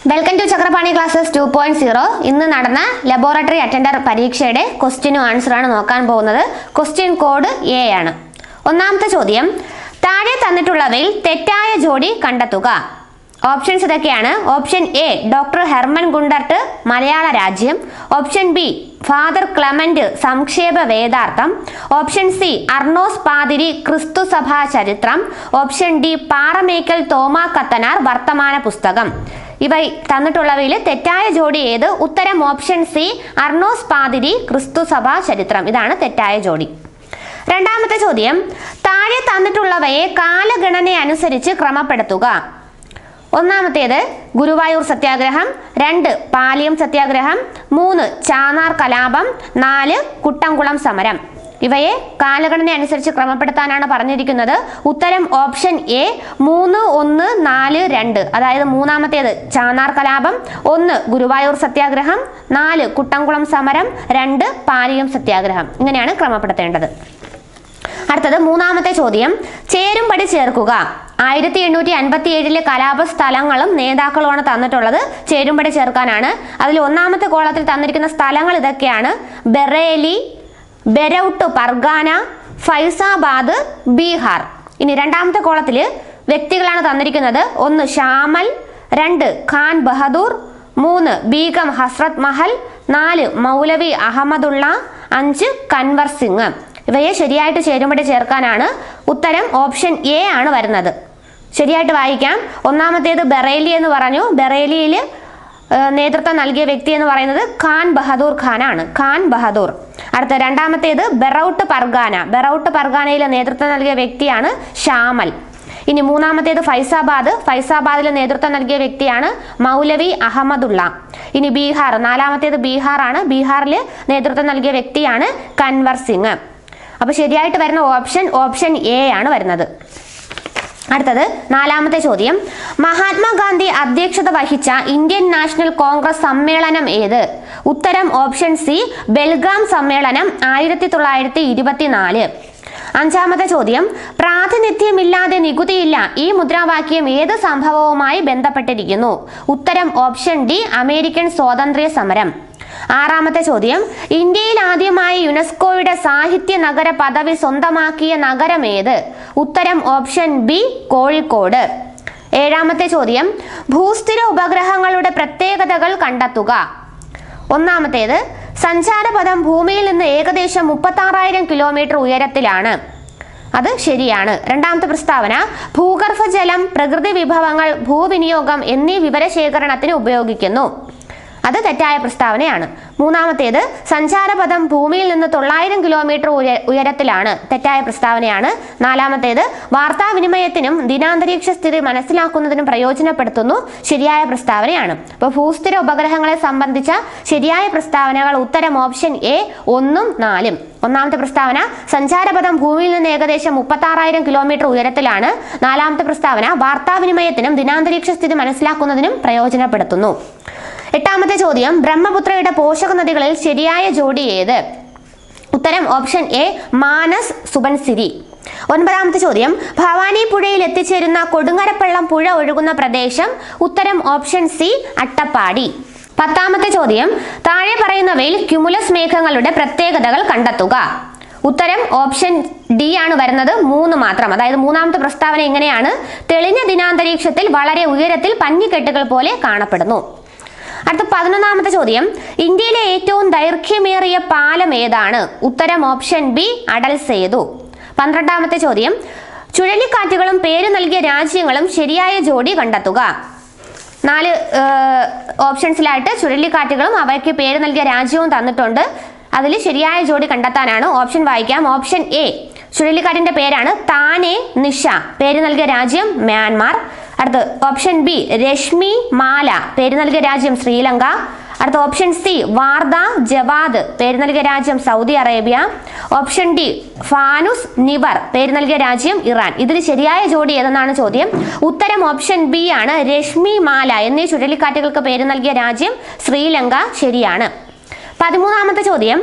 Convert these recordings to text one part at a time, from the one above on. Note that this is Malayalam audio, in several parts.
Welcome to Chakrapani classes 2.0. ഇന്ന് നടന്ന ലബോറട്ടറി അറ്റൻഡർ പരീക്ഷയുടെ ക്വസ്റ്റ്യനും ആൻസറാണ് നോക്കാൻ പോകുന്നത്. ക്വസ്റ്റ്യൻ കോഡ് എ ആണ്. ഒന്നാമത്തെ ചോദ്യം, താഴെ തന്നിട്ടുള്ളവയിൽ തെറ്റായ ജോഡി കണ്ടെത്തുക. ഓപ്ഷൻസ് ഇതൊക്കെയാണ്. Option A doctor Hermann Gundert Malayala Rajyam. Option B father Clement Samkshepa Vedartham. Option C Arnos Pathiri Kristu Sabha Charitram. Option D Paremmakkal Thoma Kathanar Varthamana Pusthakam. ഇവ തന്നിട്ടുള്ളവയിൽ തെറ്റായ ജോഡി ഏത്? ഉത്തരം ഓപ്ഷൻ സി അർണോസ് പാതിരി ക്രിസ്തു സഭാ ചരിത്രം. ഇതാണ് തെറ്റായ ജോഡി. രണ്ടാമത്തെ ചോദ്യം, താഴെ തന്നിട്ടുള്ളവയെ കാലഗണന അനുസരിച്ച് ക്രമപ്പെടുത്തുക. ഒന്നാമത്തേത് ഗുരുവായൂർ സത്യാഗ്രഹം, 2 പാലിയം സത്യാഗ്രഹം, 3 ചാന്നാർ കലാപം, 4 കുട്ടംകുളം സമരം. ഇവയെ കാലഗണന അനുസരിച്ച് ക്രമപ്പെടുത്താനാണ് പറഞ്ഞിരിക്കുന്നത്. ഉത്തരം ഓപ്ഷൻ എ 3, 1, 4, 2. അതായത് മൂന്നാമത്തേത് ചാന്നാർ കലാപം, 1 ഗുരുവായൂർ സത്യാഗ്രഹം, 4 കുട്ടംകുളം സമരം, 2 പാലിയം സത്യാഗ്രഹം. ഇങ്ങനെയാണ് ക്രമപ്പെടുത്തേണ്ടത്. അടുത്തത് മൂന്നാമത്തെ ചോദ്യം, ചേരുംപടി ചേർക്കുക. 1857 കലാപ സ്ഥലങ്ങളും നേതാക്കളുമാണ് തന്നിട്ടുള്ളത്. ചേരുംപടി ചേർക്കാനാണ്. അതിൽ ഒന്നാമത്തെ കോളത്തിൽ തന്നിരിക്കുന്ന സ്ഥലങ്ങൾ ഇതൊക്കെയാണ്: ബറേലി, ബെരൌട്ട് പർഗാന, ഫൈസാബാദ്, ബീഹാർ. ഇനി രണ്ടാമത്തെ കോളത്തിൽ വ്യക്തികളാണ് തന്നിരിക്കുന്നത്. 1 ഷാമൽ, 2 ഖാൻ ബഹദൂർ, 3 ബീഗം ഹസ്രത് മഹൽ, 4 മൗലവി അഹമ്മദുള്ള, 5 കൻവർ സിംഗ്. ഇവയെ ശരിയായിട്ട് ചേരുംപടി ചേർക്കാനാണ്. ഉത്തരം ഓപ്ഷൻ എ ആണ് വരുന്നത്. ശരിയായിട്ട് വായിക്കാം. ഒന്നാമത്തേത് ബറേലി എന്ന് പറഞ്ഞു. ബറേലിയിൽ നേതൃത്വം നൽകിയ വ്യക്തി എന്ന് പറയുന്നത് ഖാൻ ബഹദൂർ ഖാനാണ്. ഖാൻ ബഹദൂർ. അടുത്ത രണ്ടാമത്തേത് ബെറൌട്ട് പർഗാന. ബെറൌട്ട് പർഗാനയിൽ നേതൃത്വം നൽകിയ വ്യക്തിയാണ് ഷാമൽ. ഇനി മൂന്നാമത്തേത് ഫൈസാബാദ്. ഫൈസാബാദിൽ നേതൃത്വം നൽകിയ വ്യക്തിയാണ് മൗലവി അഹമ്മദുള്ള. ഇനി ബീഹാർ. നാലാമത്തേത് ബീഹാർ ആണ്. ബീഹാറിൽ നേതൃത്വം നൽകിയ വ്യക്തിയാണ് കൻവർ സിംഗ്. അപ്പൊ ശരിയായിട്ട് വരുന്ന ഓപ്ഷൻ എ ആണ് വരുന്നത്. അടുത്തത് നാലാമത്തെ ചോദ്യം, മഹാത്മാഗാന്ധി അധ്യക്ഷത വഹിച്ച ഇന്ത്യൻ നാഷണൽ കോൺഗ്രസ് സമ്മേളനം ഏത്? ഉത്തരം ഓപ്ഷൻ സി ബെൽഗാം സമ്മേളനം 1924. അഞ്ചാമത്തെ ചോദ്യം, പ്രാതിനിധ്യമില്ലാതെ നികുതിയില്ല ഈ മുദ്രാവാക്യം ഏത് സംഭവവുമായി ബന്ധപ്പെട്ടിരിക്കുന്നു? ഉത്തരം ഓപ്ഷൻ ഡി അമേരിക്കൻ സ്വാതന്ത്ര്യ സമരം. ആറാമത്തെ ചോദ്യം, ഇന്ത്യയിൽ ആദ്യമായി യുനെസ്കോയുടെ സാഹിത്യ നഗര പദവി സ്വന്തമാക്കിയ നഗരം ഏത്? ഉത്തരം ഓപ്ഷൻ ബി കോഴിക്കോട്. ഏഴാമത്തെ ചോദ്യം, ഭൂസ്ഥിര ഉപഗ്രഹങ്ങളുടെ പ്രത്യേകതകൾ കണ്ടെത്തുക. ഒന്നാമത്തേത്, സഞ്ചാരപഥം ഭൂമിയിൽ നിന്ന് ഏകദേശം 36,000 കിലോമീറ്റർ ഉയരത്തിലാണ്. അത് ശരിയാണ്. രണ്ടാമത്തെ പ്രസ്താവന, ഭൂഗർഭജലം, പ്രകൃതി വിഭവങ്ങൾ, ഭൂവിനിയോഗം എന്നീ വിവരശേഖരണത്തിന് ഉപയോഗിക്കുന്നു. അത് തെറ്റായ പ്രസ്താവനയാണ്. മൂന്നാമത്തേത്, സഞ്ചാരപഥം ഭൂമിയിൽ നിന്ന് 900 കിലോമീറ്റർ ഉയരത്തിലാണ്. തെറ്റായ പ്രസ്താവനയാണ്. നാലാമത്തേത്, വാർത്താവിനിമയത്തിനും ദിനാന്തരീക്ഷ സ്ഥിതി മനസ്സിലാക്കുന്നതിനും പ്രയോജനപ്പെടുത്തുന്നു. ശരിയായ പ്രസ്താവനയാണ്. അപ്പോൾ ഭൂസ്ഥിര ഉപഗ്രഹങ്ങളെ സംബന്ധിച്ച ശരിയായ പ്രസ്താവനകൾ ഉത്തരം ഓപ്ഷൻ എ 1ഉം 4ഉം. ഒന്നാമത്തെ പ്രസ്താവന, സഞ്ചാരപഥം ഭൂമിയിൽ നിന്ന് ഏകദേശം 36,000 കിലോമീറ്റർ ഉയരത്തിലാണ്. നാലാമത്തെ പ്രസ്താവന, വാർത്താവിനിമയത്തിനും ദിനാന്തരീക്ഷ സ്ഥിതി മനസ്സിലാക്കുന്നതിനും പ്രയോജനപ്പെടുത്തുന്നു. എട്ടാമത്തെ ചോദ്യം, ബ്രഹ്മപുത്രയുടെ പോഷക നദികളിൽ ശരിയായ ജോഡി ഏത്? ഉത്തരം ഓപ്ഷൻ എ മാനസ് സുബൻസിരി. ഒൻപതാമത്തെ ചോദ്യം, ഭവാനി പുഴയിൽ എത്തിച്ചേരുന്ന കൊടുങ്ങരപ്പള്ളം പുഴ ഒഴുകുന്ന പ്രദേശം? ഉത്തരം ഓപ്ഷൻ സി അട്ടപ്പാടി. പത്താമത്തെ ചോദ്യം, താഴെ പറയുന്നവയിൽ ക്യുമുലസ് മേഘങ്ങളുടെ പ്രത്യേകതകൾ കണ്ടെത്തുക. ഉത്തരം ഓപ്ഷൻ ഡി ആണ് വരുന്നത്. 3 മാത്രം. അതായത് മൂന്നാമത്തെ പ്രസ്താവന ഇങ്ങനെയാണ്: തെളിഞ്ഞ ദിനാന്തരീക്ഷത്തിൽ വളരെ ഉയരത്തിൽ പഞ്ഞിക്കെട്ടുകൾ പോലെ കാണപ്പെടുന്നു. അടുത്ത 11ാമത്തെ ചോദ്യം, ഇന്ത്യയിലെ ഏറ്റവും ദൈർഘ്യമേറിയ പാലം ഏതാണ്? ഉത്തരം ഓപ്ഷൻ ബി അടൽ സേതു. 12ാമത്തെ ചോദ്യം, ചുഴലിക്കാറ്റുകളും പേര് നൽകിയ രാജ്യങ്ങളും ശരിയായ ജോഡി കണ്ടെത്തുക. 4 ഓപ്ഷൻസിലായിട്ട് ചുഴലിക്കാറ്റുകളും അവയ്ക്ക് പേര് നൽകിയ രാജ്യവും തന്നിട്ടുണ്ട്. അതിൽ ശരിയായ ജോഡി കണ്ടെത്താനാണ്. ഓപ്ഷൻ വായിക്കാം. ഓപ്ഷൻ എ ചുഴലിക്കാറ്റിന്റെ പേരാണ് താനെ നിഷ, പേര് നൽകിയ രാജ്യം മ്യാൻമാർ. അടുത്ത ഓപ്ഷൻ ബി രശ്മി മാല, പേര് നൽകിയ രാജ്യം ശ്രീലങ്ക. അടുത്ത ഓപ്ഷൻ സി വാർദ ജവാദ്, പേര് നൽകിയ രാജ്യം Saudi Arabia. Option D Fanoos Nivar, പേര് നൽകിയ രാജ്യം ഇറാൻ. ഇതിൽ ശരിയായ ജോഡി ഏതെന്നാണ് ചോദ്യം. ഉത്തരം ഓപ്ഷൻ ബി ആണ്. രശ്മി മാല എന്നീ ചുഴലിക്കാറ്റുകൾക്ക് പേര് നൽകിയ രാജ്യം ശ്രീലങ്ക. ശരിയാണ്. 13ാമത്തെ ചോദ്യം,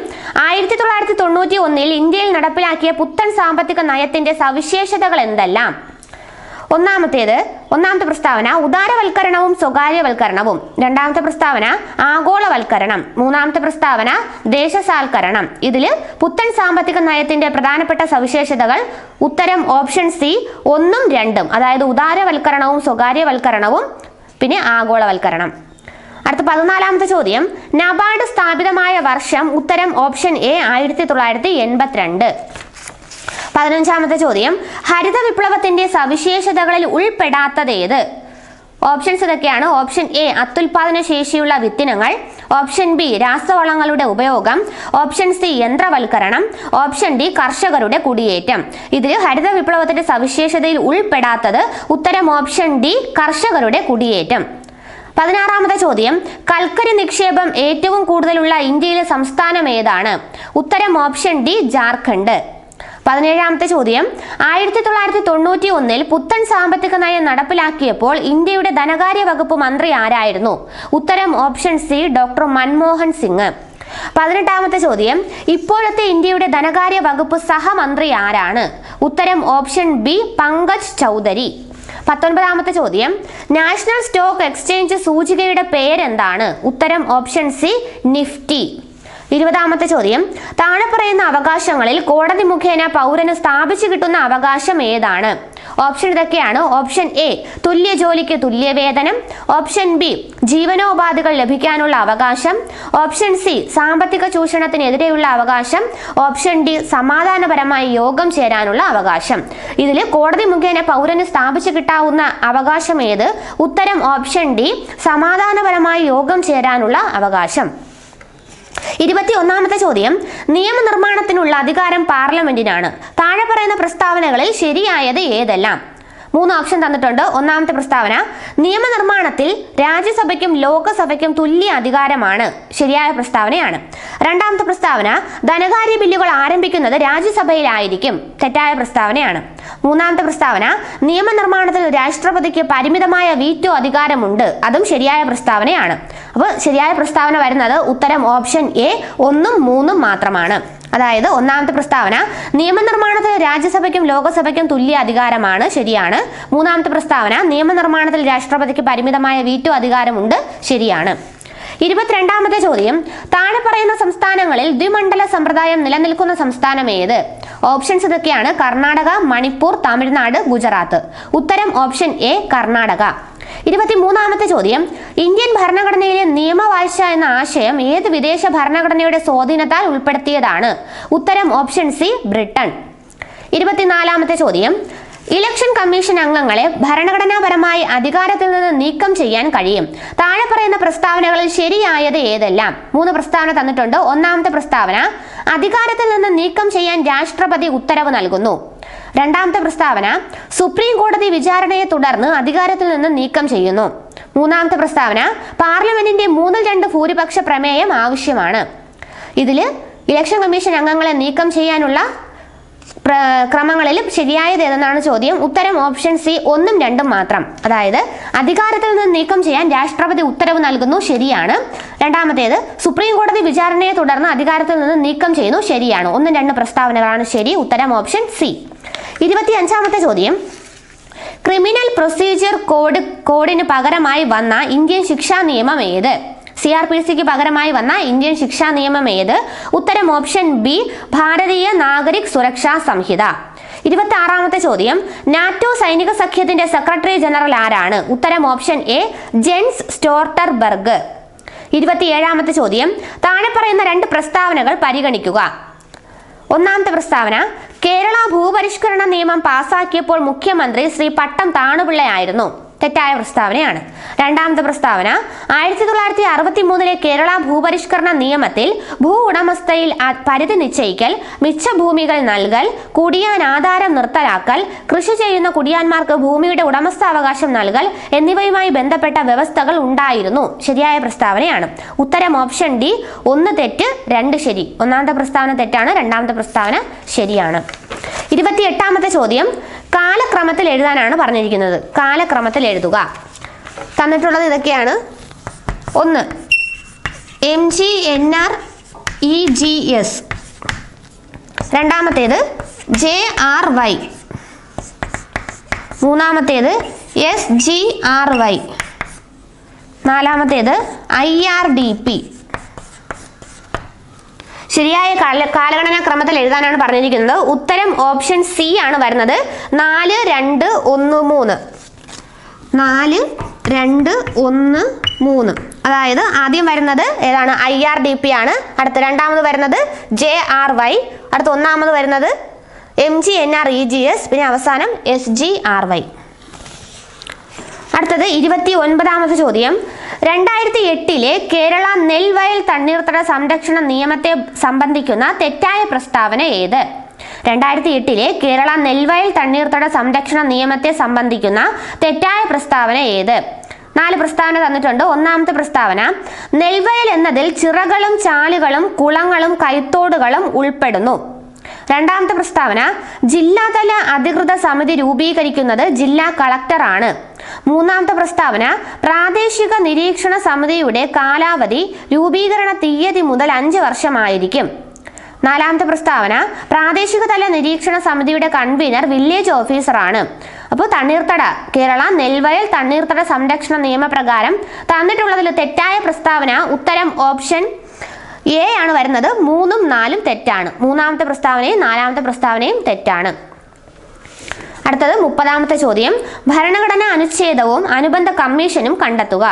1991 ഇന്ത്യയിൽ നടപ്പിലാക്കിയ പുത്തൻ സാമ്പത്തിക നയത്തിന്റെ സവിശേഷതകൾ എന്തെല്ലാം? ഒന്നാമത്തെ പ്രസ്താവന ഉദാരവൽക്കരണവും സ്വകാര്യവൽക്കരണവും. രണ്ടാമത്തെ പ്രസ്താവന ആഗോളവൽക്കരണം. മൂന്നാമത്തെ പ്രസ്താവന ദേശസാൽക്കരണം. ഇതിൽ പുത്തൻ സാമ്പത്തിക നയത്തിന്റെ പ്രധാനപ്പെട്ട സവിശേഷതകൾ ഉത്തരം ഓപ്ഷൻ സി 1ഉം 2ഉം, അതായത് ഉദാരവൽക്കരണവും സ്വകാര്യവൽക്കരണവും പിന്നെ ആഗോളവൽക്കരണം. അടുത്ത 14ാമത്തെ ചോദ്യം, നബാർഡ് സ്ഥാപിതമായ വർഷം. ഉത്തരം ഓപ്ഷൻ എ 1982. 15ാമത്തെ ചോദ്യം, ഹരിത വിപ്ലവത്തിന്റെ സവിശേഷതകളിൽ ഉൾപ്പെടാത്തതേത്? ഓപ്ഷൻസ് ഇതൊക്കെയാണ്. ഓപ്ഷൻ എ അത്യുൽപാദന ശേഷിയുള്ള വിത്തിനങ്ങൾ, ഓപ്ഷൻ ബി രാസവളങ്ങളുടെ ഉപയോഗം, ഓപ്ഷൻ സി യന്ത്രവൽക്കരണം, ഓപ്ഷൻ ഡി കർഷകരുടെ കുടിയേറ്റം. ഇതിൽ ഹരിത വിപ്ലവത്തിന്റെ സവിശേഷതയിൽ ഉൾപ്പെടാത്തത് ഉത്തരം ഓപ്ഷൻ ഡി കർഷകരുടെ കുടിയേറ്റം. 16ാമത്തെ ചോദ്യം, കൽക്കരി നിക്ഷേപം ഏറ്റവും കൂടുതലുള്ള ഇന്ത്യയിലെ സംസ്ഥാനം ഏതാണ്? ഉത്തരം ഓപ്ഷൻ ഡി ജാർഖണ്ഡ്. 17ാമത്തെ ചോദ്യം, 1991 പുത്തൻ സാമ്പത്തിക നയം നടപ്പിലാക്കിയപ്പോൾ ഇന്ത്യയുടെ ധനകാര്യ വകുപ്പ് മന്ത്രി ആരായിരുന്നു? ഉത്തരം option C doctor Manmohan Singh. 18ാമത്തെ ചോദ്യം, ഇപ്പോഴത്തെ ഇന്ത്യയുടെ ധനകാര്യ വകുപ്പ് സഹമന്ത്രി ആരാണ്? ഉത്തരം ഓപ്ഷൻ ബി പങ്കജ് ചൗധരി. 19ാമത്തെ ചോദ്യം, നാഷണൽ സ്റ്റോക്ക് എക്സ്ചേഞ്ച് സൂചികയുടെ പേരെന്താണ്? ഉത്തരം ഓപ്ഷൻ സി നിഫ്റ്റി. 20ാമത്തെ ചോദ്യം, താഴെ പറയുന്ന അവകാശങ്ങളിൽ കോടതി മുഖേന പൗരന് സ്ഥാപിച്ചു കിട്ടുന്ന അവകാശം ഏതാണ്? ഓപ്ഷൻ ഇതൊക്കെയാണ്. ഓപ്ഷൻ എ തുല്യ ജോലിക്ക് തുല്യ വേതനം, ഓപ്ഷൻ ബി ജീവനോപാധികൾ ലഭിക്കാനുള്ള അവകാശം, ഓപ്ഷൻ സി സാമ്പത്തിക ചൂഷണത്തിനെതിരെയുള്ള അവകാശം, ഓപ്ഷൻ ഡി സമാധാനപരമായി യോഗം ചേരാനുള്ള അവകാശം. ഇതിൽ കോടതി മുഖേന പൗരന് സ്ഥാപിച്ചു കിട്ടാവുന്ന അവകാശം ഏത്? ഉത്തരം ഓപ്ഷൻ ഡി സമാധാനപരമായി യോഗം ചേരാനുള്ള അവകാശം. 21ാമത്തെ ചോദ്യം, നിയമനിർമ്മാണത്തിനുള്ള അധികാരം പാർലമെന്റിനാണ്. താഴെ പറയുന്ന പ്രസ്താവനകളിൽ ശരിയായത് ഏതെല്ലാം? 3 ഓപ്ഷൻ തന്നിട്ടുണ്ട്. ഒന്നാമത്തെ പ്രസ്താവന, നിയമനിർമ്മാണത്തിൽ രാജ്യസഭയ്ക്കും ലോകസഭയ്ക്കും തുല്യ അധികാരമാണ്. ശരിയായ പ്രസ്താവനയാണ്. രണ്ടാമത്തെ പ്രസ്താവന, ധനകാര്യ ബില്ലുകൾ ആരംഭിക്കുന്നത് രാജ്യസഭയിലായിരിക്കും. തെറ്റായ പ്രസ്താവനയാണ്. മൂന്നാമത്തെ പ്രസ്താവന, നിയമനിർമ്മാണത്തിൽ രാഷ്ട്രപതിക്ക് പരിമിതമായ വീറ്റോ അധികാരമുണ്ട്. അതും ശരിയായ പ്രസ്താവനയാണ്. അപ്പോൾ ശരിയായ പ്രസ്താവന വരുന്നത് ഉത്തരം ഓപ്ഷൻ എ 1ഉം 3ഉം മാത്രമാണ്. അതായത് ഒന്നാമത്തെ പ്രസ്താവന, നിയമനിർമ്മാണത്തിൽ രാജ്യസഭയ്ക്കും ലോകസഭയ്ക്കും തുല്യ അധികാരമാണ്. ശരിയാണ്. മൂന്നാമത്തെ പ്രസ്താവന, നിയമനിർമ്മാണത്തിൽ രാഷ്ട്രപതിക്ക് പരിമിതമായ വീറ്റോ അധികാരമുണ്ട്. ശരിയാണ്. 22ാമത്തെ ചോദ്യം, താഴെ പറയുന്ന സംസ്ഥാനങ്ങളിൽ ദ്വിമണ്ഡല സമ്പ്രദായം നിലനിൽക്കുന്ന സംസ്ഥാനം ഏത്? ഓപ്ഷൻസ് ഇതൊക്കെയാണ്. കർണാടക, മണിപ്പൂർ, തമിഴ്നാട്, ഗുജറാത്ത്. ഉത്തരം ഓപ്ഷൻ എ കർണാടക. 23ാമത്തെ ചോദ്യം, ഇന്ത്യൻ ഭരണഘടനയിലെ നിയമവാഴ്ച എന്ന ആശയം ഏത് വിദേശ ഭരണഘടനയുടെ സ്വാധീനത്താൽ ഉൾപ്പെടുത്തിയതാണ്? ഉത്തരം ഓപ്ഷൻ സി ബ്രിട്ടൻ. 24ാമത്തെ ചോദ്യം, ഇലക്ഷൻ കമ്മീഷൻ അംഗങ്ങളെ ഭരണഘടനാപരമായി അധികാരത്തിൽ നിന്ന് നീക്കം ചെയ്യാൻ കഴിയും. താഴെ പറയുന്ന പ്രസ്താവനകളിൽ ശരിയായത് ഏതെല്ലാം? 3 പ്രസ്താവന തന്നിട്ടുണ്ട്. ഒന്നാമത്തെ പ്രസ്താവന, അധികാരത്തിൽ നിന്ന് നീക്കം ചെയ്യാൻ രാഷ്ട്രപതി ഉത്തരവ് നൽകുന്നു. രണ്ടാമത്തെ പ്രസ്താവന, സുപ്രീം കോടതി വിചാരണയെ തുടർന്ന് അധികാരത്തിൽ നിന്ന് നീക്കം ചെയ്യുന്നു. മൂന്നാമത്തെ പ്രസ്താവന, പാർലമെന്റിന്റെ 3/2 ഭൂരിപക്ഷ പ്രമേയം ആവശ്യമാണ്. ഇതിൽ ഇലക്ഷൻ കമ്മീഷൻ അംഗങ്ങളെ നീക്കം ചെയ്യാനുള്ള ക്രമങ്ങളിൽ ശരിയായത് ഏതെന്നാണ് ചോദ്യം. ഉത്തരം ഓപ്ഷൻ സി 1ഉം 2ഉം മാത്രം. അതായത് അധികാരത്തിൽ നിന്ന് നീക്കം ചെയ്യാൻ രാഷ്ട്രപതി ഉത്തരവ് നൽകുന്നു. ശരിയാണ്. രണ്ടാമത്തേത്, സുപ്രീം കോടതി വിചാരണയെ തുടർന്ന് അധികാരത്തിൽ നിന്ന് നീക്കം ചെയ്യുന്നു. ശരിയാണ്. 1ഉം 2ഉം പ്രസ്താവനകളാണ് ശരി. ഉത്തരം ഓപ്ഷൻ സി. 25ാമത്തെ ചോദ്യം, ക്രിമിനൽ പ്രൊസീജിയർ കോഡിന് പകരമായി വന്ന ഇന്ത്യൻ ശിക്ഷാ നിയമം ഏത്? CRPCക്ക് പകരമായി വന്ന ഇന്ത്യൻ ശിക്ഷാ നിയമം ഏത്? ഉത്തരം ഓപ്ഷൻ ബി ഭാരതീയ നാഗരിക് സുരക്ഷാ സംഹിത. 26ാമത്തെ ചോദ്യം, നാറ്റോ സൈനിക സഖ്യത്തിന്റെ സെക്രട്ടറി ജനറൽ ആരാണ്? ഉത്തരം ഓപ്ഷൻ എ ജെൻസ് സ്റ്റോൾട്ടൻബർഗ്. 27ാമത്തെ ചോദ്യം, താഴെ പറയുന്ന 2 പ്രസ്താവനകൾ പരിഗണിക്കുക. ഒന്നാമത്തെ പ്രസ്താവന, കേരള ഭൂപരിഷ്കരണ നിയമം പാസാക്കിയപ്പോൾ മുഖ്യമന്ത്രി ശ്രീ പട്ടം താണുപിള്ളയായിരുന്നു. തെറ്റായ പ്രസ്താവനയാണ്. രണ്ടാമത്തെ പ്രസ്താവന, 1963 കേരള ഭൂപരിഷ്കരണ നിയമത്തിൽ ഭൂ ഉടമസ്ഥയിൽ പരിധി നിശ്ചയിക്കൽ, മിച്ച ഭൂമികൾ നൽകൽ, കുടിയാൻ ആധാരം നിർത്തലാക്കൽ, കൃഷി ചെയ്യുന്ന കുടിയാന്മാർക്ക് ഭൂമിയുടെ ഉടമസ്ഥാവകാശം നൽകൽ എന്നിവയുമായി ബന്ധപ്പെട്ട വ്യവസ്ഥകൾ ഉണ്ടായിരുന്നു. ശരിയായ പ്രസ്താവനയാണ്. ഉത്തരം ഓപ്ഷൻ ഡി 1 തെറ്റ് 2 ശരി. ഒന്നാമത്തെ പ്രസ്താവന തെറ്റാണ്. രണ്ടാമത്തെ പ്രസ്താവന ശരിയാണ്. 28ാമത്തെ ചോദ്യം, കാലക്രമത്തിൽ എഴുതാനാണ് പറഞ്ഞിരിക്കുന്നത്. കാലക്രമത്തിൽ എഴുതുക. തന്നിട്ടുള്ളത് ഇതൊക്കെയാണ്. 1 MGNREGS, രണ്ടാമത്തേത് JRY, മൂന്നാമത്തേത് SGRY, നാലാമത്തേത് IRDP. ശരിയായ കാലഗണനാ ക്രമത്തിൽ എഴുതാനാണ് പറഞ്ഞിരിക്കുന്നത്. ഉത്തരം ഓപ്ഷൻ സി ആണ് വരുന്നത്. 4, 2, 1, 3. 4, 2, 1, 3. അതായത് ആദ്യം വരുന്നത് ഏതാണ്? IRDP ആണ്. അടുത്ത രണ്ടാമത് വരുന്നത് JRY. അടുത്ത ഒന്നാമത് വരുന്നത് MGNREGS. പിന്നെ അവസാനം SGRY. അടുത്തത് 29ാമത്തെ ചോദ്യം. 2008 കേരള നെൽവയൽ തണ്ണീർത്തട സംരക്ഷണ നിയമത്തെ സംബന്ധിക്കുന്ന തെറ്റായ പ്രസ്താവന ഏത്? 2008 കേരള നെൽവയൽ തണ്ണീർത്തട സംരക്ഷണ നിയമത്തെ സംബന്ധിക്കുന്ന തെറ്റായ പ്രസ്താവന ഏത്? 4 പ്രസ്താവന തന്നിട്ടുണ്ട്. ഒന്നാമത്തെ പ്രസ്താവന, നെൽവയൽ എന്നതിൽ ചിറകളും ചാലുകളും കുളങ്ങളും കൈത്തോടുകളും ഉൾപ്പെടുന്നു. രണ്ടാമത്തെ പ്രസ്താവന, ജില്ലാതല അധികൃത സമിതി രൂപീകരിക്കുന്നത് ജില്ലാ കളക്ടറാണ്. മൂന്നാമത്തെ പ്രസ്താവന, പ്രാദേശിക നിരീക്ഷണ സമിതിയുടെ കാലാവധി രൂപീകരണ തീയതി മുതൽ 5 വർഷമായിരിക്കും. നാലാമത്തെ പ്രസ്താവന, പ്രാദേശിക തല നിരീക്ഷണ സമിതിയുടെ കൺവീനർ വില്ലേജ് ഓഫീസറാണ്. അപ്പോൾ തണ്ണീർത്തട കേരള നെൽവയൽ തണ്ണീർത്തട സംരക്ഷണ നിയമപ്രകാരം തന്നിട്ടുള്ളതിൽ തെറ്റായ പ്രസ്താവന ഉത്തരം ഓപ്ഷൻ എ ആണ് വരുന്നത്. 3ഉം 4ഉം തെറ്റാണ്. മൂന്നാമത്തെ പ്രസ്താവനയും നാലാമത്തെ പ്രസ്താവനയും തെറ്റാണ്. അടുത്തത് 30ാമത്തെ ചോദ്യം. ഭരണഘടനാ അനുച്ഛേദവും അനുബന്ധ കമ്മീഷനും കണ്ടെത്തുക.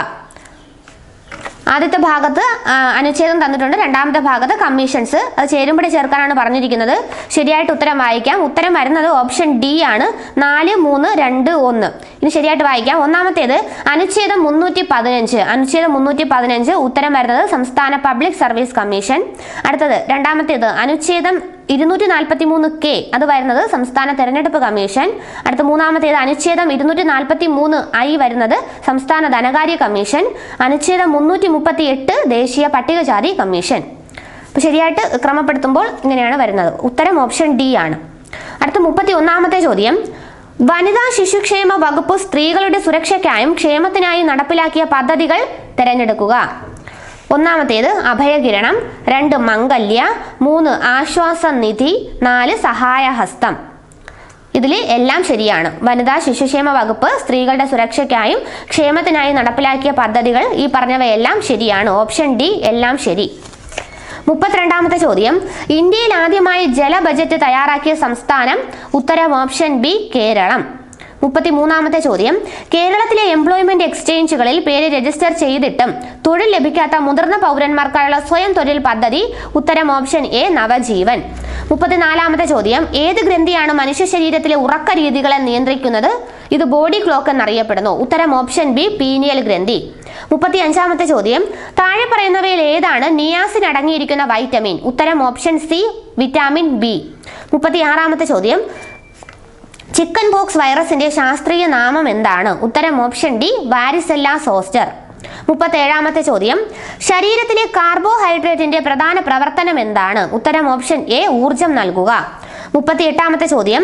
ആദ്യത്തെ ഭാഗത്ത് അനുച്ഛേദം തന്നിട്ടുണ്ട്, രണ്ടാമത്തെ ഭാഗത്ത് കമ്മീഷൻസ്. അത് ചേരുംപടി ചേർക്കാനാണ് പറഞ്ഞിരിക്കുന്നത്. ശരിയായിട്ട് ഉത്തരം വായിക്കാം. ഉത്തരം വരുന്നത് ഓപ്ഷൻ ഡി ആണ്. 4, 3, 2, 1. ഇനി ശരിയായിട്ട് വായിക്കാം. ഒന്നാമത്തേത് അനുച്ഛേദം 315. അനുച്ഛേദം 315 ഉത്തരം വരുന്നത് സംസ്ഥാന പബ്ലിക് സർവീസ് കമ്മീഷൻ. അടുത്തത് രണ്ടാമത്തേത് അനുച്ഛേദം 243K. അത് വരുന്നത് സംസ്ഥാന തെരഞ്ഞെടുപ്പ് കമ്മീഷൻ. അടുത്ത മൂന്നാമത്തേത് അനുച്ഛേദം 243I വരുന്നത് സംസ്ഥാന ധനകാര്യ കമ്മീഷൻ. അനുച്ഛേദം 338 ദേശീയ പട്ടികജാതി കമ്മീഷൻ. അപ്പോൾ ശരിയായിട്ട് ക്രമപ്പെടുത്തുമ്പോൾ ഇങ്ങനെയാണ് വരുന്നത്. ഉത്തരം ഓപ്ഷൻ ഡി ആണ്. അടുത്ത 31ാമത്തെ ചോദ്യം. വനിതാ ശിശുക്ഷേമ വകുപ്പ് സ്ത്രീകളുടെ സുരക്ഷയ്ക്കായും ക്ഷേമത്തിനായും നടപ്പിലാക്കിയ പദ്ധതികൾ തിരഞ്ഞെടുക്കുക. ഒന്നാമത്തേത് അഭയകിരണം, 2 മംഗല്യ, 3 ആശ്വാസനിധി, 4 സഹായഹസ്തം. ഇതിൽ എല്ലാം ശരിയാണ്. വനിതാ ശിശുക്ഷേമ വകുപ്പ് സ്ത്രീകളുടെ സുരക്ഷയ്ക്കായും ക്ഷേമത്തിനായും നടപ്പിലാക്കിയ പദ്ധതികൾ ഈ പറഞ്ഞവയെല്ലാം ശരിയാണ്. ഓപ്ഷൻ ഡി എല്ലാം ശരി. 32ാമത്തെ ചോദ്യം. ഇന്ത്യയിൽ ആദ്യമായി ജല ബജറ്റ് തയ്യാറാക്കിയ സംസ്ഥാനം ഉത്തരം ഓപ്ഷൻ ബി കേരളം. 33ാമത്തെ ചോദ്യം. കേരളത്തിലെ എംപ്ലോയ്മെന്റ് എക്സ്ചേഞ്ചുകളിൽ പേര് രജിസ്റ്റർ ചെയ്തിട്ടും തൊഴിൽ ലഭിക്കാത്ത മുതിർന്ന പൗരന്മാർക്കായുള്ള സ്വയം തൊഴിൽ പദ്ധതി ഉത്തരം ഓപ്ഷൻ എ നവജീവൻ. 34ാമത്തെ ചോദ്യം. ഏത് ഗ്രന്ഥിയാണ് മനുഷ്യ ശരീരത്തിലെ ഉറക്ക രീതികളെ നിയന്ത്രിക്കുന്നത്? ഇത് ബോഡി ക്ലോക്ക് എന്നറിയപ്പെടുന്നു. ഉത്തരം ഓപ്ഷൻ ബി പീനിയൽ ഗ്രന്ഥി. 35ാമത്തെ ചോദ്യം. താഴെ പറയുന്നവയിൽ ഏതാണ് നിയാസിൻ അടങ്ങിയിരിക്കുന്ന വൈറ്റമിൻ? ഉത്തരം ഓപ്ഷൻ സി വിറ്റാമിൻ ബി. 36ാമത്തെ ചോദ്യം. ചിക്കൻ പോക്സ് വൈറസിന്റെ ശാസ്ത്രീയ നാമം എന്താണ്? ഉത്തരം ഓപ്ഷൻ ഡി വാരിസെല്ല സോസ്റ്റർ. 37ാമത്തെ ചോദ്യം. ശരീരത്തിലെ കാർബോഹൈഡ്രേറ്റിന്റെ പ്രധാന പ്രവർത്തനം എന്താണ്? ഉത്തരം ഓപ്ഷൻ എ ഊർജം നൽകുക. 38ാമത്തെ ചോദ്യം.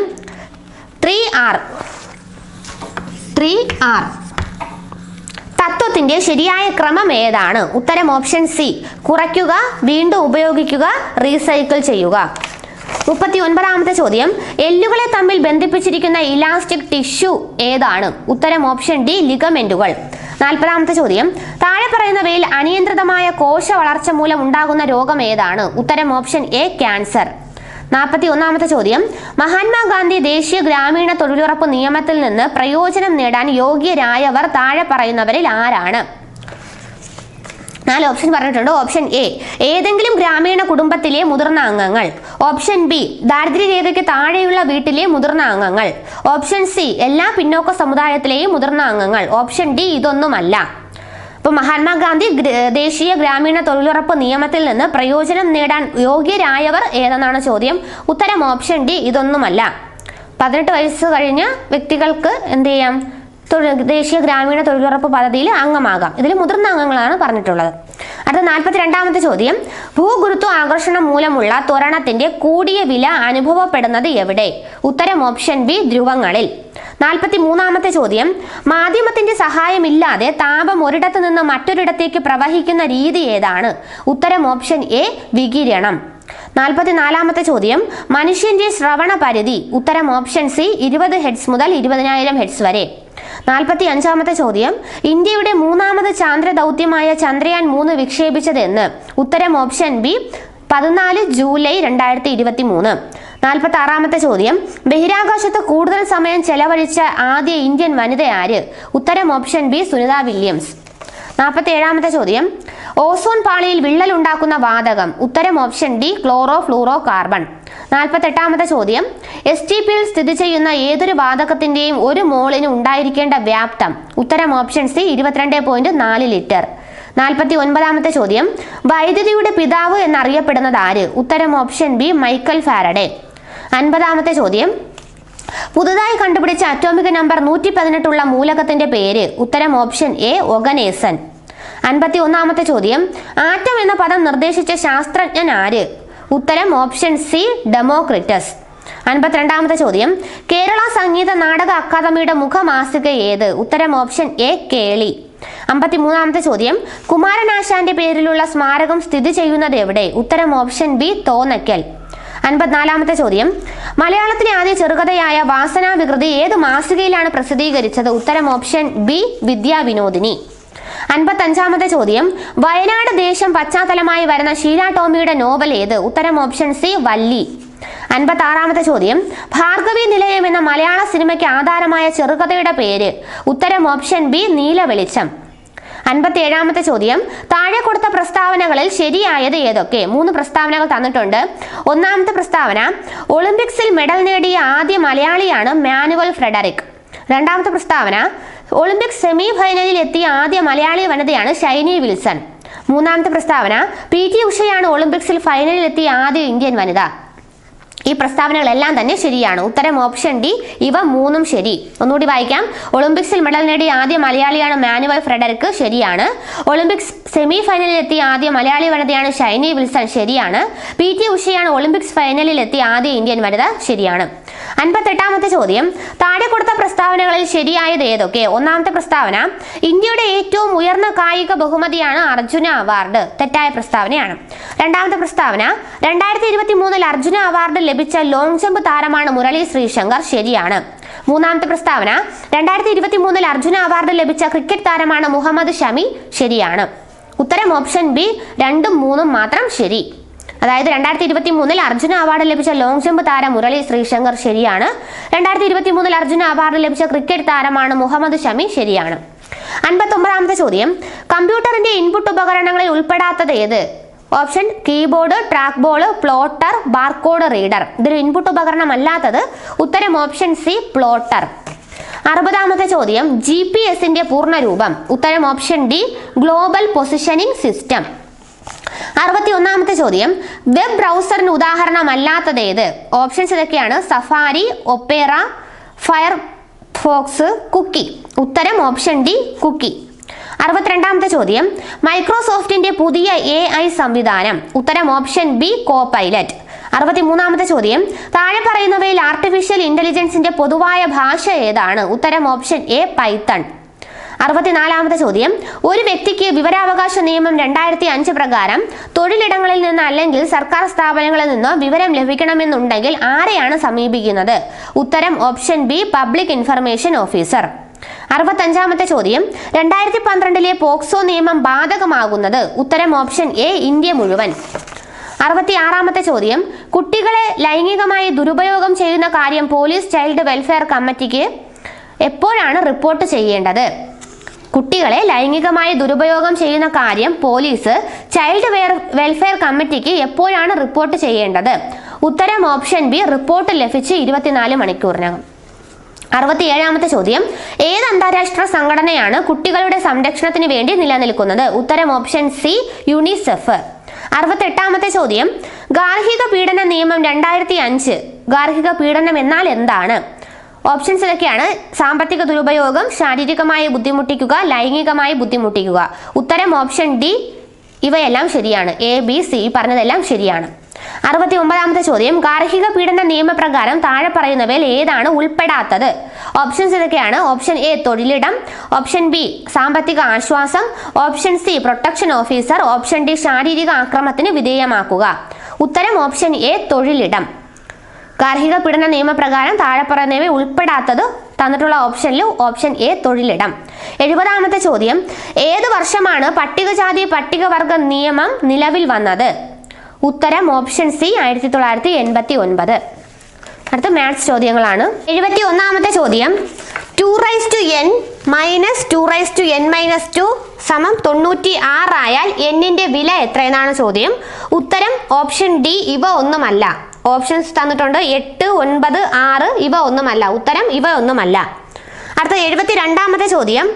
3R തത്വത്തിന്റെ ശരിയായ ക്രമം ഏതാണ്? ഉത്തരം ഓപ്ഷൻ സി കുറയ്ക്കുക, വീണ്ടും ഉപയോഗിക്കുക, റീസൈക്കിൾ ചെയ്യുക. 39ാമത്തെ ചോദ്യം. എല്ലുകളെ തമ്മിൽ ബന്ധിപ്പിച്ചിരിക്കുന്ന ഇലാസ്റ്റിക് ടിഷ്യൂ ഏതാണ്? ഉത്തരം ഓപ്ഷൻ ഡി ലിഗമെന്റുകൾ. 40ാമത്തെ ചോദ്യം. താഴെ പറയുന്നവയിൽ അനിയന്ത്രിതമായ കോശ വളർച്ച മൂലം ഉണ്ടാകുന്ന രോഗം ഏതാണ്? ഉത്തരം ഓപ്ഷൻ എ ക്യാൻസർ. 41ാമത്തെ ചോദ്യം. മഹാത്മാഗാന്ധി ദേശീയ ഗ്രാമീണ തൊഴിലുറപ്പ് നിയമത്തിൽ നിന്ന് പ്രയോജനം നേടാൻ യോഗ്യരായവർ താഴെ പറയുന്നവരിൽ ആരാണ്? 4 ഓപ്ഷൻ പറഞ്ഞിട്ടുണ്ട്. ഓപ്ഷൻ എ ഏതെങ്കിലും ഗ്രാമീണ കുടുംബത്തിലെ മുതിർന്ന അംഗങ്ങൾ. ഓപ്ഷൻ ബി ദാരിദ്ര്യരേഖയ്ക്ക് താഴെയുള്ള വീട്ടിലെ മുതിർന്ന അംഗങ്ങൾ. ഓപ്ഷൻ സി എല്ലാ പിന്നോക്ക സമുദായത്തിലെയും മുതിർന്ന അംഗങ്ങൾ. ഓപ്ഷൻ ഡി ഇതൊന്നുമല്ല. അപ്പോൾ മഹാത്മാഗാന്ധി ദേശീയ ഗ്രാമീണ തൊഴിലുറപ്പ് നിയമത്തിൽ നിന്ന് പ്രയോജനം നേടാൻ യോഗ്യരായവർ ഏതെന്നാണ് ചോദ്യം. ഉത്തരം ഓപ്ഷൻ ഡി ഇതൊന്നുമല്ല. 18 വയസ്സ് കഴിഞ്ഞ വ്യക്തികൾക്ക് എന്ത് ചെയ്യാം? ദേശീയ ഗ്രാമീണ തൊഴിലുറപ്പ് പദ്ധതിയിൽ അംഗമാകാം. ഇതിൽ മുതിർന്ന അംഗങ്ങളാണ് പറഞ്ഞിട്ടുള്ളത്. അടുത്ത 42ാമത്തെ ചോദ്യം. ഭൂഗുരുത്വ ആകർഷണം മൂലമുള്ള ത്വരണത്തിന്റെ കൂടിയ വില അനുഭവപ്പെടുന്നത് എവിടെ? ഉത്തരം ഓപ്ഷൻ ബി ധ്രുവങ്ങളിൽ. 43ാമത്തെ ചോദ്യം. മാധ്യമത്തിന്റെ സഹായമില്ലാതെ താപം ഒരിടത്തു നിന്ന് മറ്റൊരിടത്തേക്ക് പ്രവഹിക്കുന്ന രീതി ഏതാണ്? ഉത്തരം ഓപ്ഷൻ എ വികിരണം. 44-ാമത്തെ ചോദ്യം മനുഷ്യന്റെ ശ്രവണ പരിധി ഉത്തരം ഓപ്ഷൻ സി 20 ഹെഡ്സ് മുതൽ 20,000 ഹെഡ്സ് വരെ. 45-ാമത്തെ ചോദ്യം ഇന്ത്യയുടെ മൂന്നാമത് ചാന്ദ്ര ദൗത്യമായ ചന്ദ്രയാൻ 3 വിക്ഷേപിച്ചത് എന്ന് ഉത്തരം ഓപ്ഷൻ ബി 14 ജൂലൈ 2023. 46-ാമത്തെ ചോദ്യം ബഹിരാകാശത്ത് കൂടുതൽ സമയം ചെലവഴിച്ച ആദ്യ ഇന്ത്യൻ വനിത ആര് ഉത്തരം ഓപ്ഷൻ ബി സുനിത വില്യംസ്. 47-ാമത്തെ ചോദ്യം ഓസോൺ പാളിയിൽ വിള്ളൽ ഉണ്ടാക്കുന്ന വാതകം ഉത്തരം option D chlorofluorocarbon. 48-ാമത്തെ ചോദ്യം STPയിൽ സ്ഥിതി ചെയ്യുന്ന ഏതൊരു വാതകത്തിന്റെയും 1 മോളിന് ഉണ്ടായിരിക്കേണ്ട വ്യാപ്തം ഉത്തരം ഓപ്ഷൻ സി 22.4 ലിറ്റർ. 49-ാമത്തെ ചോദ്യം വൈദ്യുതിയുടെ പിതാവ് എന്നറിയപ്പെടുന്നത് ആര് ഉത്തരം ഓപ്ഷൻ ബി മൈക്കൽ ഫാരഡെ. 50-ാമത്തെ ചോദ്യം പുതുതായി കണ്ടുപിടിച്ച അറ്റോമിക് നമ്പർ 118 ഉള്ള മൂലകത്തിന്റെ പേര് ഉത്തരം ഓപ്ഷൻ എ ഒഗനേസൻ. 51-ാമത്തെ ചോദ്യം ആറ്റം എന്ന പദം നിർദ്ദേശിച്ച ശാസ്ത്രജ്ഞൻ ആര് ഉത്തരം ഓപ്ഷൻ സി ഡെമോക്രിറ്റസ്. 52-ാമത്തെ ചോദ്യം കേരള സംഗീത നാടക അക്കാദമിയുടെ മുഖമാസിക ഏത് ഉത്തരം ഓപ്ഷൻ എ കേളി. 53-ാമത്തെ ചോദ്യം കുമാരനാശാന്റെ പേരിലുള്ള സ്മാരകം സ്ഥിതി ചെയ്യുന്നത് എവിടെ ഉത്തരം ഓപ്ഷൻ ബി തോന്നയ്ക്കൽ. 54-ാമത്തെ ചോദ്യം മലയാളത്തിലെ ആദ്യ ചെറുകഥയായ വാസനാ വികൃതി ഏത് മാസികയിലാണ് പ്രസിദ്ധീകരിച്ചത് ഉത്തരം ഓപ്ഷൻ ബി വിദ്യാവിനോദിനി. 55-ാമത്തെ ചോദ്യം വയനാട് ദേശം പശ്ചാത്തലമായി വരുന്ന ഷീല ടോമിയുടെ നോവൽ ഏത് ഉത്തരം ഓപ്ഷൻ സി വല്ലി. 56-ാമത്തെ ചോദ്യം ഭാർഗവി നിലയം എന്ന മലയാള സിനിമയ്ക്ക് ആധാരമായ ചെറുകഥയുടെ പേര് ഉത്തരം ഓപ്ഷൻ ബി നീല വെളിച്ചം. 57-ാമത്തെ ചോദ്യം താഴെ കൊടുത്ത പ്രസ്താവനകളിൽ ശരിയായത് ഏതൊക്കെ 3 പ്രസ്താവനകൾ തന്നിട്ടുണ്ട്. 1-ാമത്തെ പ്രസ്താവന ഒളിമ്പിക്സിൽ മെഡൽ നേടിയ ആദ്യ മലയാളിയാണ് മാനുവൽ ഫ്രെഡറിക്. 2-ാമത്തെ പ്രസ്താവന ഒളിമ്പിക്സ് സെമി ഫൈനലിൽ എത്തിയ ആദ്യ മലയാളി വനിതയാണ് ഷൈനി വിൽസൺ. 3-ാമത്തെ പ്രസ്താവന PT ഉഷയാണ് ഒളിമ്പിക്സിൽ ഫൈനലിൽ എത്തിയ ആദ്യ ഇന്ത്യൻ വനിത. ഈ പ്രസ്താവനകളെല്ലാം തന്നെ ശരിയാണ് ഉത്തരം ഓപ്ഷൻ ഡി ഇവ 3ഉം ശരി. ഒന്നുകൂടി വായിക്കാം. ഒളിമ്പിക്സിൽ മെഡൽ നേടിയ ആദ്യ മലയാളിയാണ് മാനുവൽ ഫ്രെഡറിക് ശരിയാണ്. ഒളിമ്പിക്സ് സെമി ഫൈനലിൽ എത്തിയ ആദ്യ മലയാളി വനിതയാണ് ഷൈനി വിൽസൺ ശരിയാണ്. PT ഉഷയാണ് ഒളിമ്പിക്സ് ഫൈനലിൽ എത്തിയ ആദ്യ ഇന്ത്യൻ വനിത ശരിയാണ്. 58-ാമത്തെ ചോദ്യം താഴെ കൊടുത്ത പ്രസ്താവനകളിൽ ശരിയായത് ഏതൊക്കെ 1-ാമത്തെ പ്രസ്താവന ഇന്ത്യയുടെ ഏറ്റവും ഉയർന്ന കായിക ബഹുമതിയാണ് അർജുന അവാർഡ് തെറ്റായ പ്രസ്താവനയാണ്. 2-ാമത്തെ പ്രസ്താവന 2023 അർജുന അവാർഡ് ലഭിച്ച ലോങ് ജമ്പ് താരമാണ് മുരളി ശ്രീശങ്കർ ശരിയാണ്. 3-ാമത്തെ പ്രസ്താവന 2023 അർജുന അവാർഡ് ലഭിച്ച ക്രിക്കറ്റ് താരമാണ് മുഹമ്മദ് ഷമി ശരിയാണ്. ഉത്തരം ഓപ്ഷൻ ബി 2ഉം 3ഉം മാത്രം ശരി. അതായത് 2023 അർജുന അവാർഡ് ലഭിച്ച ലോങ് ജമ്പ് താരം മുരളി ശ്രീശങ്കർ ശരിയാണ്. 2023 അർജുന അവാർഡ് ലഭിച്ച ക്രിക്കറ്റ് താരമാണ് മുഹമ്മദ് ഷമി ശരിയാണ്. 59-ാമത്തെ ചോദ്യം കമ്പ്യൂട്ടറിന്റെ ഇൻപുട്ട് ഉപകരണങ്ങളിൽ ഉൾപ്പെടാത്തത് ഏത് option keyboard trackball plotter barcode reader. ഇതിൽ ഇൻപുട്ട് ഉപകരണം അല്ലാത്തത് ഉത്തരം ഓപ്ഷൻ സി പ്ലോട്ടർ. 60-ാമത്തെ ചോദ്യം GPS-ന്റെ പൂർണ്ണരൂപം ഉത്തരം option D global positioning system. 61-ാമത്തെ ചോദ്യം വെബ് ബ്രൗസറിന് ഉദാഹരണമല്ലാത്തത് ഏത് ഓപ്ഷൻസ് ഇതൊക്കെയാണ് സഫാരി ഒപ്പേറ ഫയർഫോക്സ് കുക്കി. ഉത്തരം ഓപ്ഷൻ ഡി കുക്കി. 62-ാമത്തെ ചോദ്യം മൈക്രോസോഫ്റ്റിന്റെ പുതിയ AI സംവിധാനം ഉത്തരം ഓപ്ഷൻ ബി കോപൈലറ്റ്. 63-ാമത്തെ ചോദ്യം താഴെ പറയുന്നവയിൽ ആർട്ടിഫിഷ്യൽ ഇന്റലിജൻസിന്റെ പൊതുവായ ഭാഷ ഏതാണ് ഉത്തരം ഓപ്ഷൻ എ പൈത്തൺ. 64-ാമത്തെ ചോദ്യം ഒരു വ്യക്തിക്ക് വിവരാവകാശ നിയമം 2005 പ്രകാരം തൊഴിലിടങ്ങളിൽ നിന്ന് അല്ലെങ്കിൽ സർക്കാർ സ്ഥാപനങ്ങളിൽ നിന്ന് വിവരം ലഭിക്കണമെന്നുണ്ടെങ്കിൽ ആരെയാണ് സമീപിക്കുന്നത് ഉത്തരം option B public information officer. 65-ാമത്തെ ചോദ്യം 2012 പോക്സോ നിയമം ബാധകമാകുന്നത് ഉത്തരം ഓപ്ഷൻ എ ഇന്ത്യ മുഴുവൻ. 66-ാമത്തെ ചോദ്യം കുട്ടികളെ ലൈംഗികമായി ദുരുപയോഗം ചെയ്യുന്ന കാര്യം പോലീസ് ചൈൽഡ് വെൽഫെയർ കമ്മിറ്റിക്ക് എപ്പോഴാണ് റിപ്പോർട്ട് ചെയ്യേണ്ടത് കുട്ടികളെ ലൈംഗികമായി ദുരുപയോഗം ചെയ്യുന്ന കാര്യം പോലീസ് ചൈൽഡ് വെൽഫെയർ കമ്മിറ്റിക്ക് എപ്പോഴാണ് റിപ്പോർട്ട് ചെയ്യേണ്ടത് ഉത്തരം ഓപ്ഷൻ ബി റിപ്പോർട്ട് ലഭിച്ച് 24 മണിക്കൂറിനകം. 67-ാമത്തെ ചോദ്യം ഏത് അന്താരാഷ്ട്ര സംഘടനയാണ് കുട്ടികളുടെ സംരക്ഷണത്തിന് വേണ്ടി നിലനിൽക്കുന്നത് ഉത്തരം ഓപ്ഷൻ സി യുണിസെഫ്. 68-ാമത്തെ ചോദ്യം ഗാർഹിക പീഡന നിയമം 2005 ഗാർഹിക പീഡനം എന്നാൽ എന്താണ് ഓപ്ഷൻസ് ഇതൊക്കെയാണ് സാമ്പത്തിക ദുരുപയോഗം ശാരീരികമായി ബുദ്ധിമുട്ടിക്കുക ലൈംഗികമായി ബുദ്ധിമുട്ടിക്കുക. ഉത്തരം ഓപ്ഷൻ ഡി ഇവയെല്ലാം ശരിയാണ്. ABC പറഞ്ഞതെല്ലാം ശരിയാണ്. 69-ാമത്തെ ചോദ്യം ഗാർഹിക പീഡന നിയമപ്രകാരം താഴെ പറയുന്നവയിൽ ഏതാണ് ഉൾപ്പെടാത്തത് ഓപ്ഷൻസ് ഇതൊക്കെയാണ് ഓപ്ഷൻ എ തൊഴിലിടം ഓപ്ഷൻ ബി സാമ്പത്തിക ആശ്വാസം option C protection officer option D ശാരീരിക ആക്രമണത്തിന് വിധേയമാക്കുക. ഉത്തരം ഓപ്ഷൻ എ തൊഴിലിടം. ഗാർഹിക പീഡന നിയമപ്രകാരം താഴെ പറയുന്നവ ഉൾപ്പെടാത്തത് തന്നിട്ടുള്ള ഓപ്ഷനിൽ ഓപ്ഷൻ എ തൊഴിലിടം. 70ാമത്തെ ചോദ്യം, ഏത് വർഷമാണ് പട്ടികജാതി പട്ടികവർഗ നിയമം നിലവിൽ വന്നത്? ഉത്തരം ഓപ്ഷൻ സി 1989. അടുത്ത മാത്സ് ചോദ്യങ്ങളാണ്. 71ാമത്തെ ചോദ്യം, 2n - 2n-2 96 ആയാൽ n-ന്റെ വില എത്രയെന്നാണ് ചോദ്യം. ഉത്തരം ഓപ്ഷൻ ഡി, ഇവ ഒന്നുമല്ല. ഓപ്ഷൻസ് തന്നിട്ടുണ്ട് 8, 9, 6, ഇവ ഒന്നുമല്ല. ഉത്തരം ഇവ ഒന്നുമല്ല. അടുത്ത 72ാമത്തെ ചോദ്യം,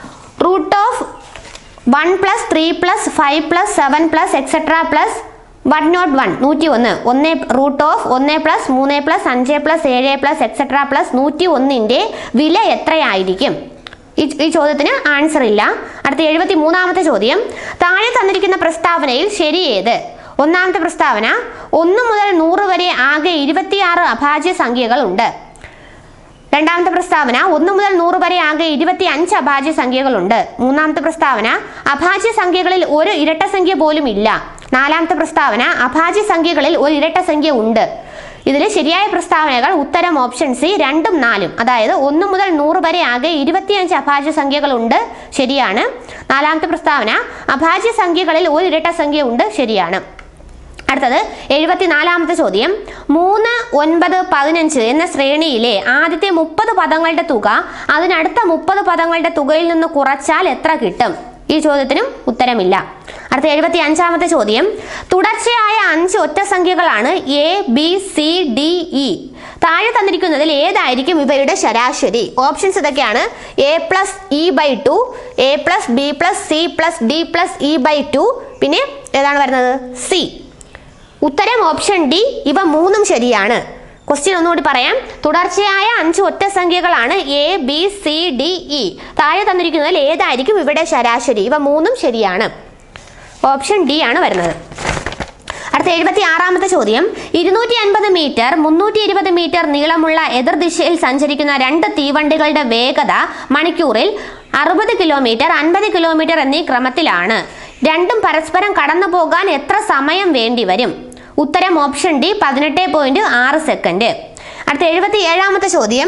√1 + 3 + 5 + 7 + etc. + 101 101 1 √1 + 3 + 5 + 7 + etc. + 101ന്റെ വില എത്രയായിരിക്കും? ഈ ചോദ്യത്തിന് ആൻസർ ഇല്ല. അടുത്ത 73ാമത്തെ ചോദ്യം, താഴെ തന്നിരിക്കുന്ന പ്രസ്താവനയിൽ ശരി ഏത്? ഒന്നാമത്തെ പ്രസ്താവന, 1 മുതൽ 100 വരെ ആകെ 26 അഭാജ്യ സംഖ്യകൾ ഉണ്ട്. രണ്ടാമത്തെ പ്രസ്താവന, 1 മുതൽ 100 വരെ ആകെ 25 അഭാജ്യ സംഖ്യകളുണ്ട്. മൂന്നാമത്തെ പ്രസ്താവന, അഭാജ്യ സംഖ്യകളിൽ ഒരു ഇരട്ടസംഖ്യ പോലും ഇല്ല. നാലാമത്തെ പ്രസ്താവന, അഭാജ്യ സംഖ്യകളിൽ ഒരു ഇരട്ടസംഖ്യ ഉണ്ട്. ഇതിൽ ശരിയായ പ്രസ്താവനകൾ ഉത്തരം ഓപ്ഷൻ സി 2ഉം 4ഉം. അതായത് 1 മുതൽ 100 വരെ ആകെ 25 അഭാജ്യ സംഖ്യകളുണ്ട്, ശരിയാണ്. നാലാമത്തെ പ്രസ്താവന, അഭാജ്യ സംഖ്യകളിൽ ഒരു ഇരട്ടസംഖ്യ ഉണ്ട്, ശരിയാണ്. അടുത്തത് 74ാമത്തെ ചോദ്യം, 3, 9, 15 എന്ന ശ്രേണിയിലെ ആദ്യത്തെ 30 പദങ്ങളുടെ തുക അതിനടുത്ത 30 പദങ്ങളുടെ തുകയിൽ നിന്ന് കുറച്ചാൽ എത്ര കിട്ടും? ഈ ചോദ്യത്തിനും ഉത്തരമില്ല. അടുത്ത 75ാമത്തെ ചോദ്യം, തുടർച്ചയായ 5 ഒറ്റസംഖ്യകളാണ് A, B, C, D, E. താഴെ തന്നിരിക്കുന്നതിൽ ഏതായിരിക്കും ഇവയുടെ ശരാശരി? ഓപ്ഷൻസ് ഇതൊക്കെയാണ്: a + e/2, a + b + c + d + e/2, പിന്നെ ഏതാണ് വരുന്നത്? സി. ഉത്തരം ഓപ്ഷൻ ഡി, ഇവ മൂന്നും ശരിയാണ്. ക്വസ്റ്റ്യൻ ഒന്നുകൂടി പറയാം. തുടർച്ചയായ 5 ഒറ്റസംഖ്യകളാണ് A, B, C, D, E. താഴെ തന്നിരിക്കുന്നതിൽ ഏതായിരിക്കും ഇവിടെ ശരാശരി? ഇവ മൂന്നും ശരിയാണ്. ഓപ്ഷൻ ഡി ആണ് വരുന്നത്. അടുത്ത 76ാമത്തെ ചോദ്യം, 250 മീറ്റർ 320 മീറ്റർ നീളമുള്ള എതിർദിശയിൽ സഞ്ചരിക്കുന്ന 2 തീവണ്ടികളുടെ വേഗത മണിക്കൂറിൽ 60 കിലോമീറ്റർ, 50 കിലോമീറ്റർ എന്നീ ക്രമത്തിലാണ്. രണ്ടും പരസ്പരം കടന്നു പോകാൻ എത്ര സമയം വേണ്ടിവരും? ഉത്തരം ഓപ്ഷൻ ഡി, 18.6 സെക്കൻഡ്. അടുത്ത 77ാമത്തെ ചോദ്യം,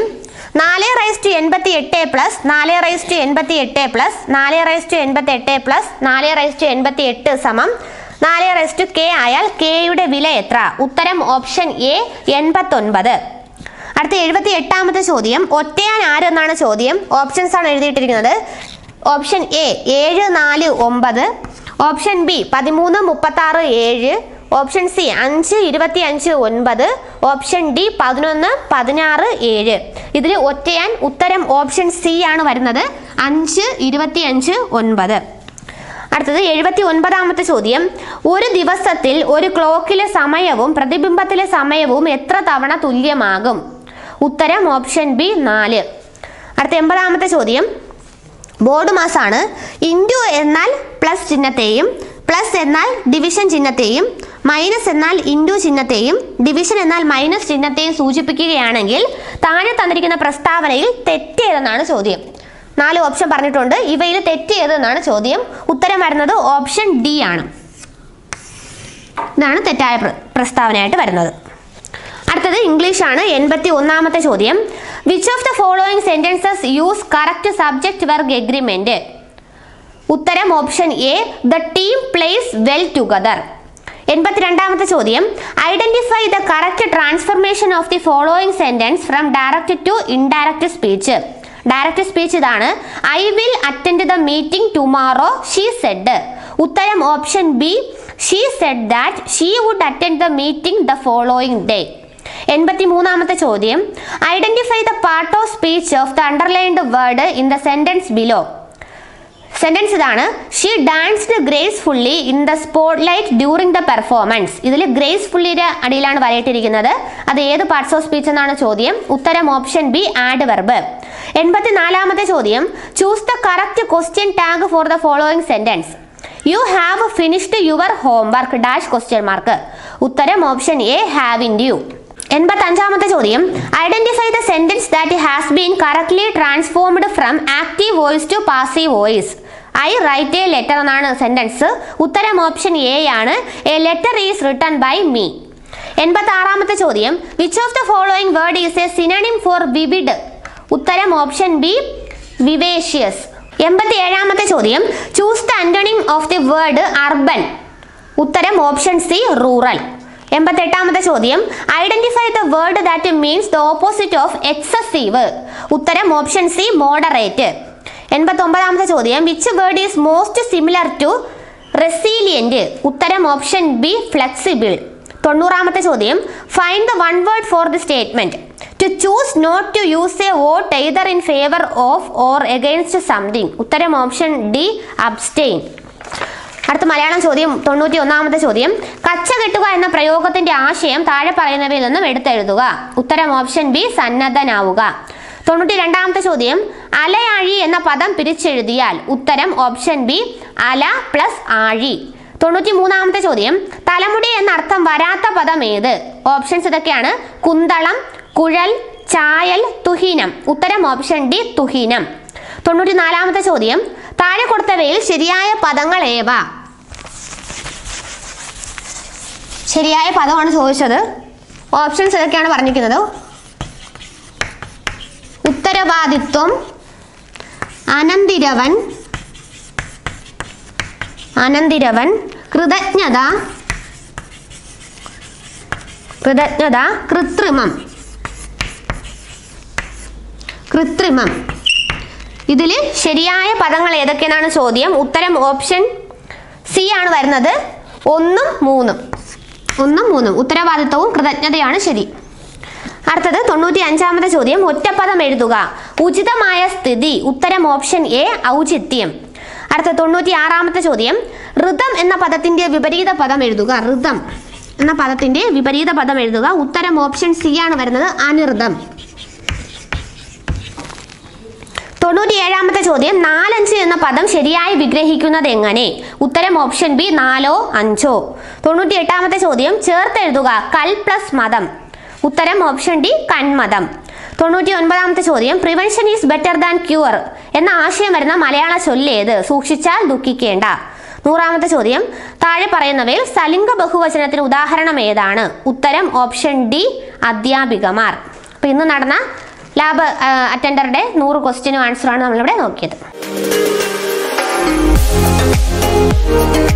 4/88 + 4/88 + 4/88 + 4/88 = 4k ആയാൽ kയുടെ വില എത്ര? ഉത്തരം ഓപ്ഷൻ എ, 89. അടുത്ത 78ാമത്തെ ചോദ്യം, ഒറ്റയാൻ ആരെന്നാണ് ചോദ്യം. ഓപ്ഷൻസ് ആണ് എഴുതിയിട്ടിരിക്കുന്നത്. Option A 7, 4, 9. Option B 13, 36, 7. Option C 5, 25, 9. Option D 11, 16, 7. ഇതിൽ ഒറ്റയാൻ ഉത്തരം ഓപ്ഷൻ സി ആണ് വരുന്നത്. 5, 25, 9. അടുത്തത് 79ാമത്തെ ചോദ്യം, ഒരു ദിവസത്തിൽ ഒരു ക്ലോക്കിലെ സമയവും പ്രതിബിംബത്തിലെ സമയവും എത്ര തവണ തുല്യമാകും? ഉത്തരം ഓപ്ഷൻ ബി, 4. അടുത്ത 80ാമത്തെ ചോദ്യം, ബോർഡ് മാസാണ്. ഇൻറ്റു എന്നാൽ പ്ലസ് ചിഹ്നത്തെയും, പ്ലസ് എന്നാൽ ഡിവിഷൻ ചിഹ്നത്തെയും, മൈനസ് എന്നാൽ ഇൻറ്റു ചിഹ്നത്തെയും, ഡിവിഷൻ എന്നാൽ മൈനസ് ചിഹ്നത്തെയും സൂചിപ്പിക്കുകയാണെങ്കിൽ താഴെ തന്നിരിക്കുന്ന പ്രസ്താവനയിൽ തെറ്റേതെന്നാണ് ചോദ്യം. 4 ഓപ്ഷൻ പറഞ്ഞിട്ടുണ്ട്. ഇവയിൽ തെറ്റേതെന്നാണ് ചോദ്യം. ഉത്തരം വരുന്നത് ഓപ്ഷൻ ഡി ആണ്. ഇതാണ് തെറ്റായ പ്രസ്താവനയായിട്ട് വരുന്നത്. അടുത്തത് ഇംഗ്ലീഷ് ആണ്. 81ാമത്തെ ചോദ്യം, which of the following sentences use correct subject verb agreement? ഉത്തരം option A, the team plays well together. 82ാമത്തെ ചോദ്യം, identify the correct transformation of the following sentence from direct to indirect speech. Direct speech ഇതാണ്: I will attend the meeting tomorrow, she said. ഉത്തരം option B, she said that she would attend the meeting the following day. 83ാമത്തെ ചോദ്യം, identify the part of speech of the underlined word in the sentence below. Sentence ഇതാണ്: she danced gracefully in the spotlight during the performance. ഇതിൽ ഗ്രേസ്ഫുള്ളിയുടെ അടിയിലാണ് വരയിട്ടിരിക്കുന്നത്. അത് ഏത് പാർട്സ് ഓഫ് സ്പീച്ച് എന്നാണ് ചോദ്യം. ഉത്തരം ഓപ്ഷൻ ബി, ആഡ് വെർബ്. 84ാമത്തെ ചോദ്യം, choose the correct question tag for the following sentence. You have finished your homework dash question mark. ഉത്തരം ഓപ്ഷൻ എ, ഹാവിൻഡ് യു. 85ാമത്തെ ചോദ്യം, identify the sentence that has been correctly transformed from active voice to passive voice. I write a letter എന്നാണ് സെന്റൻസ്. ഉത്തരം ഓപ്ഷൻ എ ആണ്. A letter is written by me. 86ാമത്തെ ചോദ്യം, which of the following word is a synonym for vivid? ഉത്തരം ഓപ്ഷൻ ബി വിവേഷ്യസ്. 87ാമത്തെ ചോദ്യം, choose the antonym of the word urban. ഉത്തരം ഓപ്ഷൻ സി റൂറൽ. 88ാമത്തെ ചോദ്യം, identify the word that means the opposite of excessive. ഉത്തരം ഓപ്ഷൻ സി മോഡറേറ്റ്. 89ാമത്തെ ചോദ്യം, which word is most similar to resilient? ഉത്തരം ഓപ്ഷൻ ബി ഫ്ലെക്സിബിൾ. 90ാമത്തെ ചോദ്യം, find the one word for the statement. To choose not to use a vote either in favour of or against something. ഉത്തരം ഓപ്ഷൻ ഡി അബ്സ്റ്റെയിൻ. അടുത്ത മലയാളം ചോദ്യം 91ാമത്തെ ചോദ്യം, കച്ച കെട്ടുക എന്ന പ്രയോഗത്തിന്റെ ആശയം താഴെ പറയുന്നവയിൽ നിന്നും എടുത്തെഴുതുക. ഉത്തരം ഓപ്ഷൻ ബി സന്നദ്ധനാവുക. 92ാമത്തെ ചോദ്യം, അലയാഴി എന്ന പദം പിരിച്ചെഴുതിയാൽ. ഉത്തരം ഓപ്ഷൻ ബി അല പ്ലസ് ആഴി. 93ാമത്തെ ചോദ്യം, തലമുടി എന്ന അർത്ഥം വരാത്ത പദം ഏത്? ഓപ്ഷൻസ് ഇതൊക്കെയാണ്: കുന്തളം, കുഴൽ, ചായൽ, തുഹീനം. ഉത്തരം ഓപ്ഷൻ ഡി തുഹീനം. 94ാമത്തെ ചോദ്യം, താഴെ കൊടുത്തവയിൽ ശരിയായ പദങ്ങൾ ഏവ? ശരിയായ പദമാണ് ചോദിച്ചത്. ഓപ്ഷൻസ് ഇതൊക്കെയാണ് പറഞ്ഞിരിക്കുന്നത്: ഉത്തരവാദിത്വം, അനന്തിരവൻ, കൃതജ്ഞത, കൃത്രിമം. ഇതില് ശരിയായ പദങ്ങൾ ഏതൊക്കെയാണ് ചോദ്യം. ഉത്തരം ഓപ്ഷൻ സി ആണ് വരുന്നത്. 1ഉം 3ഉം. ഉത്തരവാദിത്വവും കൃതജ്ഞതയാണ് ശരി. അടുത്തത് 95ാമത്തെ ചോദ്യം, ഒറ്റപ്പദം എഴുതുക. ഉചിതമായ സ്ഥിതി. ഉത്തരം ഓപ്ഷൻ എ ഔചിത്യം. അടുത്ത 96ാമത്തെ ചോദ്യം, ഋതം എന്ന പദത്തിന്റെ വിപരീത പദം എഴുതുക. ഋതം എന്ന പദത്തിന്റെ വിപരീത പദം എഴുതുക. ഉത്തരം ഓപ്ഷൻ സി ആണ് വരുന്നത്, അനിർദം. 97ാമത്തെ ചോദ്യം, 4-5 എന്ന പദം ശരിയായി വിഗ്രഹിക്കുന്നത് എങ്ങനെ? ഉത്തരം ഓപ്ഷൻ ബി 4ഓ 5ഓ. 98ാമത്തെ ചോദ്യം, ചേർത്തെഴുതുക. കൽ പ്ലസ് മതം. ഉത്തരം ഓപ്ഷൻ ഡി കന്മതം. 99ാമത്തെ ചോദ്യം, prevention is better than cure എന്ന ആശയം വരുന്ന മലയാള ചൊല്ലേത്? സൂക്ഷിച്ചാൽ ദുഃഖിക്കേണ്ട. 100ാമത്തെ ചോദ്യം, താഴെ പറയുന്നവയിൽ സലിംഗ ബഹുവചനത്തിന് ഉദാഹരണം ഏതാണ്? ഉത്തരം ഓപ്ഷൻ ഡി അധ്യാപികമാർ. അപ്പൊ ഇന്ന് നടന്ന ലാബ് അറ്റൻഡറുടെ 100 ക്വസ്റ്റ്യനും ആൻസറാണ് നമ്മളിവിടെ നോക്കിയത്.